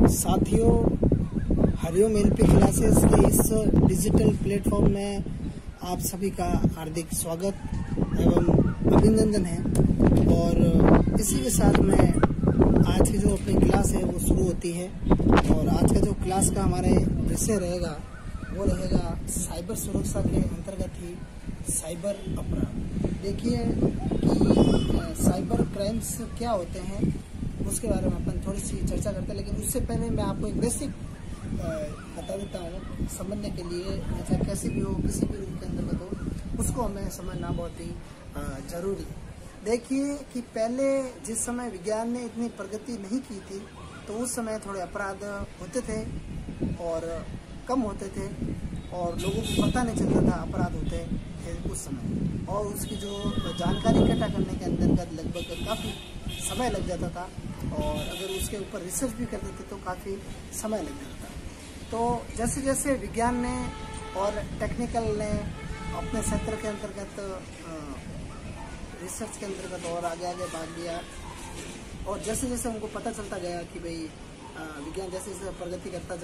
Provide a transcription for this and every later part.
साथियों, Hariom LP classes के इस डिजिटल प्लेटफॉर्म में आप सभी का हार्दिक स्वागत एवं अभिनंदन है। और इसी के साथ में आज की जो अपनी क्लास है वो शुरू होती है। और आज का जो क्लास का हमारे विषय रहेगा वो रहेगा साइबर सुरक्षा के अंतर्गत ही साइबर अपराध। देखिए कि साइबर क्राइम्स क्या होते हैं उसके बारे में अपन थोड़ी सी चर्चा करते हैं, लेकिन उससे पहले मैं आपको एक बेसिक बता देता हूँ समझने के लिए। चाहे कैसे भी हो, किसी भी रूप के अंतर्गत हो, उसको हमें समझना बहुत ही जरूरी है। देखिए कि पहले जिस समय विज्ञान ने इतनी प्रगति नहीं की थी तो उस समय थोड़े अपराध होते थे और कम होते थे और लोगों को पता नहीं चलता था अपराध होते थे उस समय, और उसकी जो जानकारी इकट्ठा करने के अंतर्गत लगभग काफ़ी समय लग जाता था, और अगर उसके ऊपर रिसर्च भी करते थे तो काफ़ी समय लग जाता था। तो जैसे जैसे विज्ञान ने और टेक्निकल ने अपने क्षेत्र के अंतर्गत रिसर्च के अंतर्गत और आगे आगे भाग लिया, और जैसे जैसे उनको पता चलता गया कि भाई विज्ञान जैसे जैसे प्रगति करता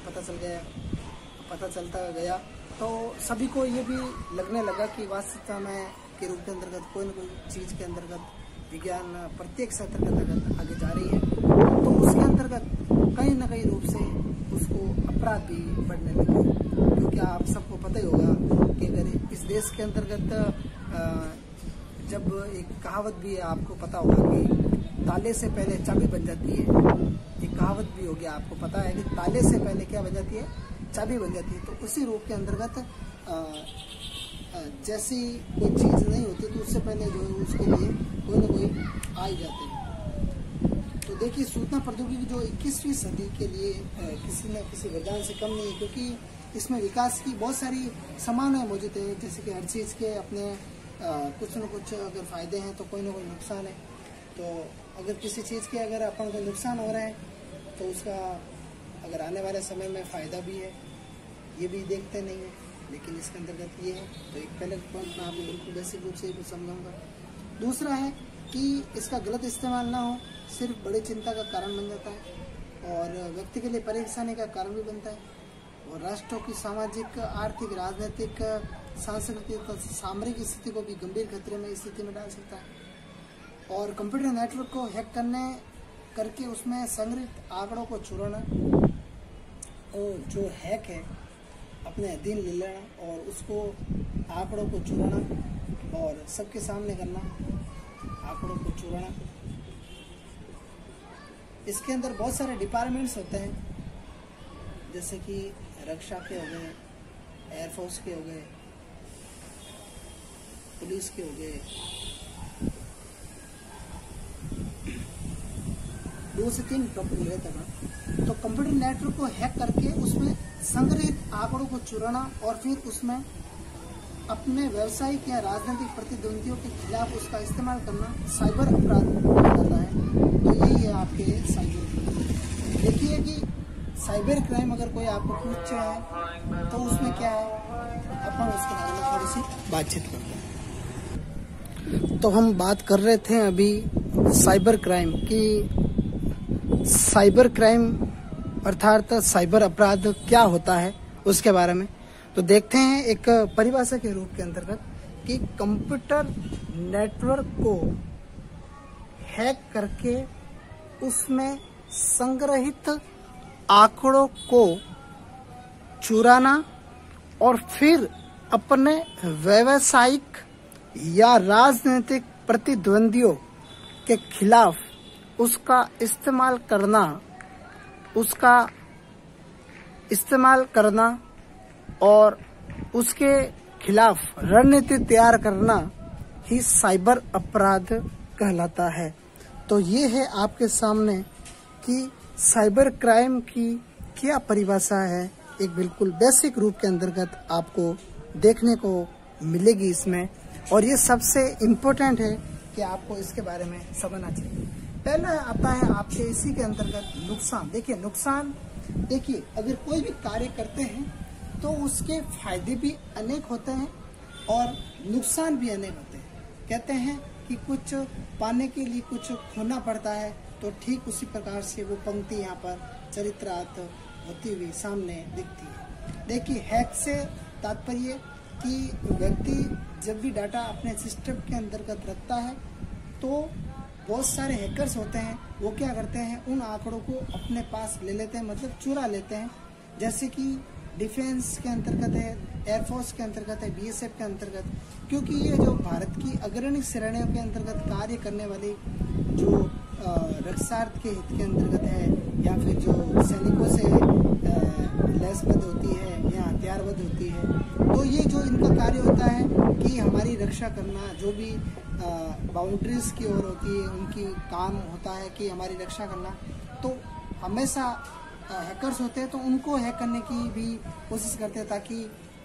चलता गया तो सभी को ये भी लगने लगा कि वास्तविकता में के रूप के अंतर्गत कोई न कोई चीज़ के अंतर्गत विज्ञान प्रत्येक क्षेत्र के अंतर्गत आगे जा रही है। तो उसके अंतर्गत कहीं न कहीं रूप से उसको अपराध भी बढ़ने लगे, क्योंकि आप सबको पता ही होगा कि अगर इस देश के अंतर्गत जब एक कहावत भी है, आपको पता होगा कि ताले से पहले चाबी बन जाती है। एक कहावत भी होगी, आपको पता है कि ताले से पहले क्या बन जाती है, चाबी बन जाती है। तो उसी रूप के अंतर्गत जैसी कोई चीज़ नहीं होती तो उससे पहले जो है उसके लिए कोई ना कोई आ ही जाते हैं। तो देखिए, सूचना प्रौद्योगिकी जो 21वीं सदी के लिए किसी न किसी वरदान से कम नहीं है, क्योंकि इसमें विकास की बहुत सारी संभावनाएं मौजूद है। जैसे कि हर चीज़ के अपने कुछ न कुछ अगर फायदे हैं तो कोई ना कोई नुकसान है। तो अगर किसी चीज़ के अगर अपन को नुकसान हो रहा है तो उसका अगर आने वाले समय में फ़ायदा भी है, ये भी देखते नहीं है, लेकिन इसके अंतर्गत ये है। तो एक पहले पॉइंट मैं आपको बिल्कुल बेसिक रूप से कुछ समझाऊंगा। दूसरा है कि इसका गलत इस्तेमाल ना हो, सिर्फ बड़ी चिंता का कारण बन जाता है और व्यक्ति के लिए परेशानी का कारण भी बनता है, और राष्ट्रों की सामाजिक, आर्थिक, राजनीतिक, सांस्कृतिक, सामरिक स्थिति को भी गंभीर खतरे में स्थिति में डाल सकता है। और कंप्यूटर नेटवर्क को हैक करके उसमें संग्रहित आंकड़ों को चुराना, और जो हैक है अपने अधीन ले लेना और उसको आंकड़ों को चुराना और सबके सामने करना, आंकड़ों को चुराना। इसके अंदर बहुत सारे डिपार्टमेंट्स होते हैं, जैसे कि रक्षा के हो गए, एयरफोर्स के हो गए, पुलिस के हो गए, 2 से 3 टॉपिक रहता था। तो कंप्यूटर नेटवर्क को हैक करके उसमें संग्रहित आंकड़ों को चुराना और फिर उसमें अपने व्यावसायिक या राजनीतिक प्रतिद्वंदियों के खिलाफ उसका इस्तेमाल करना साइबर अपराध कहलाता है। तो यही है आपके साइबर क्राइम। देखिए कि साइबर क्राइम अगर कोई आपको पूछे है तो उसमें क्या है, अपन उसके बारे में थोड़ी सी बातचीत करते हैं। तो हम बात कर रहे थे अभी साइबर क्राइम की। साइबर क्राइम अर्थात साइबर अपराध क्या होता है उसके बारे में तो देखते हैं एक परिभाषा के रूप के अंतर्गत कि कंप्यूटर नेटवर्क को हैक करके उसमें संग्रहित आंकड़ों को चुराना और फिर अपने व्यावसायिक या राजनीतिक प्रतिद्वंदियों के खिलाफ उसका इस्तेमाल करना और उसके खिलाफ रणनीति तैयार करना ही साइबर अपराध कहलाता है। तो ये है आपके सामने कि साइबर क्राइम की क्या परिभाषा है, एक बिल्कुल बेसिक रूप के अंतर्गत आपको देखने को मिलेगी इसमें। और ये सबसे इम्पोर्टेंट है कि आपको इसके बारे में समझना चाहिए। पहला आता है आपके इसी के अंतर्गत नुकसान। देखिए नुकसान, देखिए अगर कोई भी कार्य करते हैं तो उसके फायदे भी अनेक होते हैं और नुकसान भी अनेक होते हैं। कहते हैं कि कुछ पाने के लिए कुछ खोना पड़ता है, तो ठीक उसी प्रकार से वो पंक्ति यहाँ पर चरित्रार्थ होती हुई सामने दिखती है। देखिए, हैक से तात्पर्य कि व्यक्ति जब भी डाटा अपने सिस्टम के अंतर्गत रखता है तो बहुत सारे हैकर्स होते हैं, वो क्या करते हैं, उन आंकड़ों को अपने पास ले लेते हैं, मतलब चुरा लेते हैं। जैसे कि डिफेंस के अंतर्गत है, एयरफोर्स के अंतर्गत है, बीएसएफ के अंतर्गत, क्योंकि ये जो भारत की अग्रणी श्रेणियों के अंतर्गत कार्य करने वाली जो रक्षार्थ के हित के अंतर्गत है, या फिर जो सैनिकों से लैसबद्ध होती है या हथियारबद्ध होती है, तो ये जो इनका कार्य होता है कि हमारी रक्षा करना, जो भी बाउंड्रीज की ओर होती है उनकी काम होता है कि हमारी रक्षा करना, तो हमेशा हैकर्स होते हैं तो उनको हैक करने की भी कोशिश करते हैं, ताकि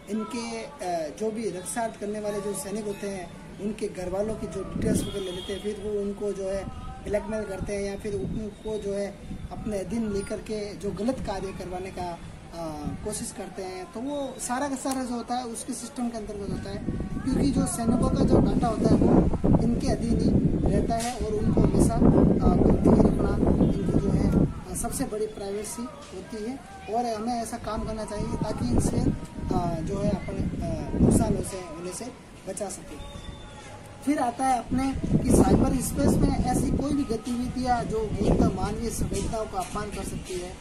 इनके जो भी रक्षार्थ करने वाले जो सैनिक होते हैं उनके घर वालों की जो डिटेल्स वगैरह ले लेते हैं, फिर वो उनको जो है ब्लैकमेल करते हैं, या फिर उनको जो है अपने अधीन लेकर के जो गलत कार्य करवाने का कोशिश करते हैं। तो वो सारा का सारा जो होता है उसके सिस्टम के अंतर्गत होता है, क्योंकि जो सैनिकों का जो डाटा होता है वो इनके अधीन ही रहता है और उनको हमेशा गुप्त ही रखना इनकी जो है सबसे बड़ी प्राइवेसी होती है, और हमें ऐसा काम करना चाहिए ताकि इनसे जो है अपन नुकसान होने से बचा सके। फिर आता है अपने कि साइबर स्पेस में ऐसी कोई भी गतिविधियां जो मूलतः मानवीय संवेदनाओं का अपमान कर सकती है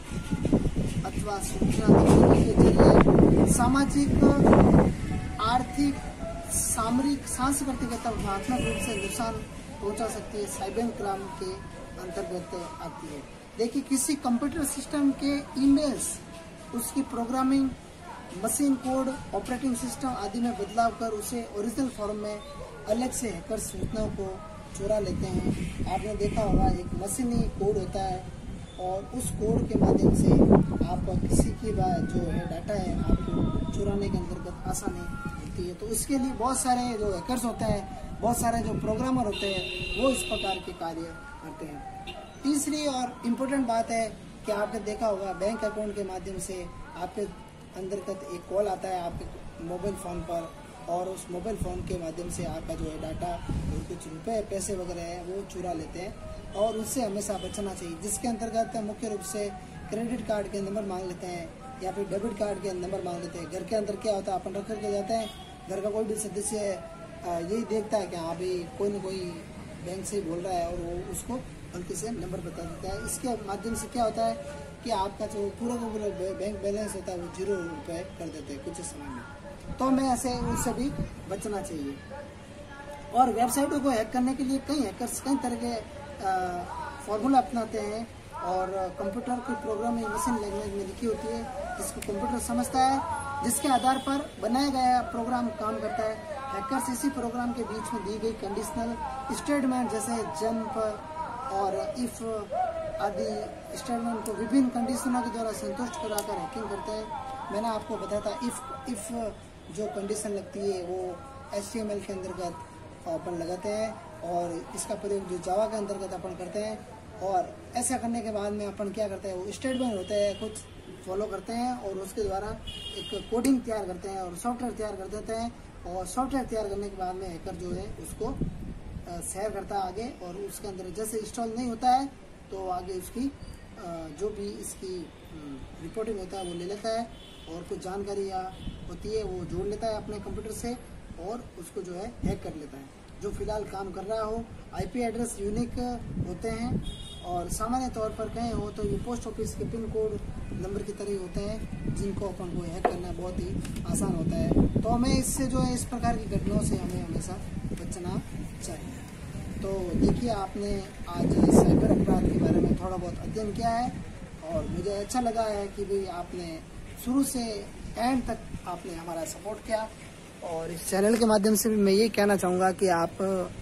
अथवा सूचना तकनीकी के जरिए सामाजिक, आर्थिक, सामरिक, सांस्कृतिक अथवा भावनात्मक रूप से नुकसान पहुंचा सकती है, साइबर क्राइम के अंतर्गत आती है। देखिए, किसी कंप्यूटर सिस्टम के ईमेल्स, उसकी programming, machine code, operating system आदि में बदलाव कर उसे ओरिजिनल फॉर्म में अलग से हैकर सूचनाओं को चुरा लेते हैं। आपने देखा होगा एक मशीनी कोड होता है और उस कोड के माध्यम से आप किसी की जो है डाटा है आपको चुराने के अंतर्गत आसानी होती है। तो उसके लिए बहुत सारे जो हैकर्स होते हैं, बहुत सारे जो प्रोग्रामर होते हैं, वो इस प्रकार के कार्य करते हैं। तीसरी और इम्पोर्टेंट बात है कि आपने देखा होगा बैंक अकाउंट के माध्यम से आपके अंतर्गत एक कॉल आता है आपके मोबाइल फ़ोन पर, और उस मोबाइल फ़ोन के माध्यम से आपका जो है डाटा और कुछ रुपए पैसे वगैरह है वो चुरा लेते हैं, और उससे हमेशा बचना चाहिए। जिसके अंतर्गत मुख्य रूप से क्रेडिट कार्ड के नंबर मांग लेते हैं या फिर डेबिट कार्ड के नंबर मांग लेते हैं। घर के अंदर क्या होता है, अपन रख करके जाते हैं, घर का कोई भी सदस्य यही देखता है कि हाँ भाई कोई ना कोई बैंक से बोल रहा है, और वो उसको गलती से नंबर बता देता है। इसके माध्यम से क्या होता है कि आपका जो पूरा का पूरा बैंक बैलेंस होता है वो 0 रुपये कर देते हैं कुछ समय में। तो हमें ऐसे उससे भी बचना चाहिए। और वेबसाइटों को हैक करने के लिए कई हैकर्स कई तरह के फॉर्मूला अपनाते हैं, और कंप्यूटर की प्रोग्रामिंग मशीन लैंग्वेज में लिखी होती है जिसको कंप्यूटर समझता है, जिसके आधार पर बनाया गया प्रोग्राम काम करता है। हैकर्स इसी प्रोग्राम के बीच में दी गई कंडीशनल स्टेटमेंट जैसे जंप और इफ आदि स्टेटमेंट को विभिन्न कंडीशनों के द्वारा संतुष्ट कराकर हैकिंग करते हैं। मैंने आपको बताया था इफ जो कंडीशन लगती है वो HTML के अंतर्गत अपन लगाते हैं, और इसका प्रयोग जो जावा के अंतर्गत अपन करते हैं। और ऐसा करने के बाद में अपन क्या करते हैं, वो स्टेटमेंट होते हैं कुछ फॉलो करते हैं, और उसके द्वारा एक कोडिंग तैयार करते हैं और सॉफ्टवेयर तैयार कर देते हैं। और सॉफ्टवेयर तैयार करने के बाद में हैकर जो है उसको शेयर करता है आगे, और उसके अंदर जैसे इंस्टॉल नहीं होता है तो आगे उसकी जो भी इसकी रिपोर्टिंग होता है वो ले लेता है, और कुछ जानकारी होती है वो जोड़ लेता है अपने कंप्यूटर से, और उसको जो है हैक कर लेता है। जो फिलहाल काम कर रहा हो, IP एड्रेस यूनिक होते हैं, और सामान्य तौर पर कहें हो तो ये पोस्ट ऑफिस के पिन कोड नंबर की तरह होते हैं, जिनको अपन को हैक करना बहुत ही आसान होता है। तो हमें इससे जो है इस प्रकार की घटनाओं से हमें हमेशा बचना चाहिए। तो देखिए, आपने आज साइबर अपराध के बारे में थोड़ा बहुत अध्ययन किया है, और मुझे अच्छा लगा है कि भाई आपने शुरू से एंड तक आपने हमारा सपोर्ट किया। और इस चैनल के माध्यम से भी मैं ये कहना चाहूँगा कि आप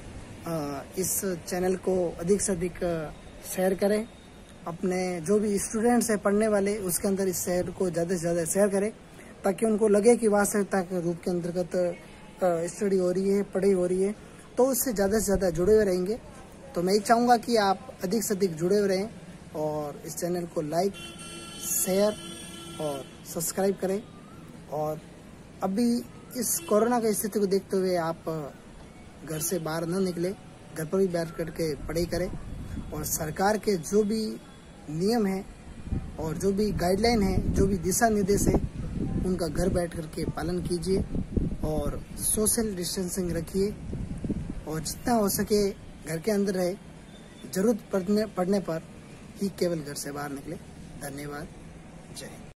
इस चैनल को अधिक से अधिक शेयर करें, अपने जो भी स्टूडेंट्स हैं पढ़ने वाले उसके अंदर इस शेयर को ज़्यादा से ज़्यादा शेयर करें, ताकि उनको लगे कि वास्तविकता के रूप के अंतर्गत स्टडी हो रही है, पढ़ाई हो रही है, तो उससे ज़्यादा से ज़्यादा जुड़े हुए रहेंगे। तो मैं ये चाहूँगा कि आप अधिक से अधिक जुड़े हुए रहें, और इस चैनल को लाइक, शेयर और सब्सक्राइब करें। और अभी इस कोरोना की स्थिति को देखते हुए आप घर से बाहर न निकले, घर पर ही बैठ करके पढ़ाई करें। और सरकार के जो भी नियम है और जो भी गाइडलाइन है, जो भी दिशा निर्देश है, उनका घर बैठ कर के पालन कीजिए और सोशल डिस्टेंसिंग रखिए और जितना हो सके घर के अंदर रहे। जरूरत पड़ने पर ही केवल घर से बाहर निकले। धन्यवाद। जय हिंद।